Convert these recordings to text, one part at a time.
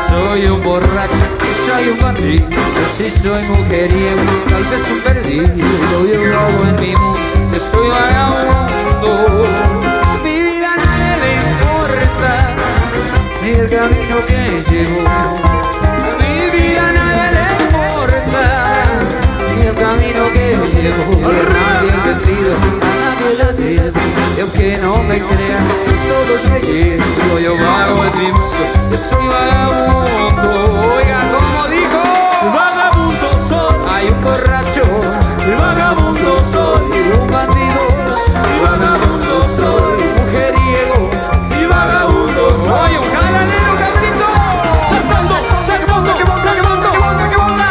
soy un borracho, que soy un bandido, si soy mujeriego, tal vez un perdido. Yo hago en mi mundo, que soy vagabundo. Mi vida a nadie le importa, ni el camino que llevo. A mi vida a nadie le importa, ni el camino que llevo. A nadie el vestido, a nadie la debo. Y aunque no me crean, todos me quiero. Yo vago en mi mundo, que soy vagabundo. Oiga, como dijo, vagabundo soy, hay un borracho, vagabundo soy, un bandido, vagabundo soy, mujeriego, y vagabundo soy. un jalanero, cabrito. Saltando, ¡Que ponga, que ponga, que ponga, que ponga, que ponga!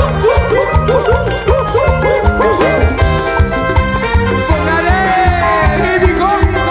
¡Póngale! ¿Qué dijo?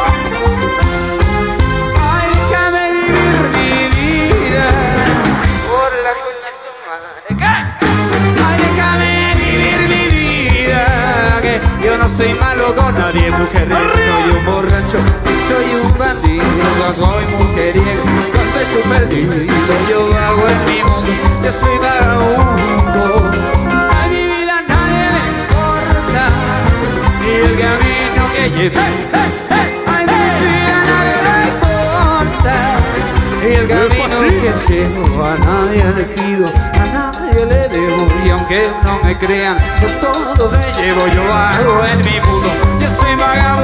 Ay, déjame vivir mi vida por la concha de tu madre. ¿Qué? Ay, déjame vivir mi vida, que yo no soy malo con nadie, mujer. Soy un borracho, si soy un bandido, soy mujeriego, no soy su perdido. Yo hago en mi mundo, yo soy vagabundo. A mi vida nadie le importa, ni el camino que lleve. A mi vida nadie le importa, ni el camino que llevo. A nadie le pido, a nadie le debo. Y aunque no me crean, por todos me llevo. Yo hago en mi mundo, yo soy vagabundo.